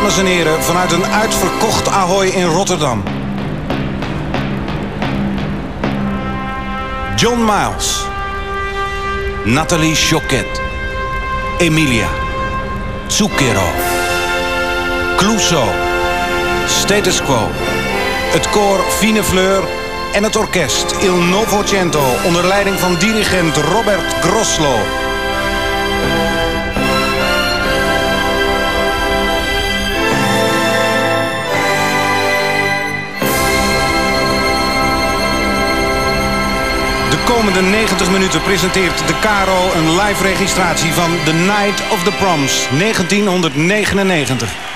Dames en heren, vanuit een uitverkocht Ahoy in Rotterdam. John Miles. Nathalie Choquette. Emilia. Zucchero. Clouseau. Status Quo. Het koor Fine Fleur en het orkest Il Novecento onder leiding van dirigent Robert Groslo. De komende 90 minuten presenteert de KRO een live registratie van The Night of the Proms 1999.